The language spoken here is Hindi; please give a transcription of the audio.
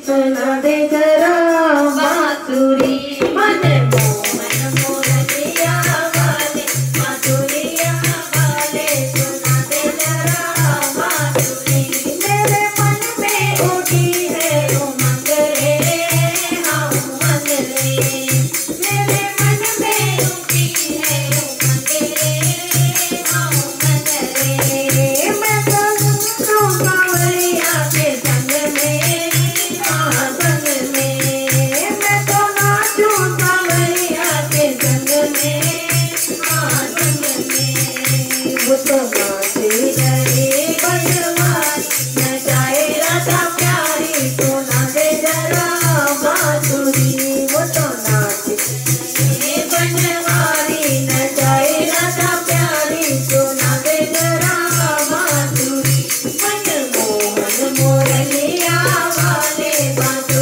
सुना दे जरा बांसुरी मन मोहन मोरनिया वाले बांसुरिया वाले सुना दे जरा बांसुरी मेरे मन में उठी है उमंग रे हाँ उमंग रे मेरे मन में उठी है उमंग रे हाँ उमंग रे मैं तो घूमूं कांवरिया के संग में हाँ संग में मैं तो नाचूं कांवरिया के संग में हाँ संग में वो तो नाचे रहे बनवारी नचाए राधा प्यारी सुना दे जरा बांसुरी वो तो नाचे रहे बनवारी नचाए राधा प्यारी सुना दे जरा बांसुरी मन मोहन मोरनिया वाले बांसुरी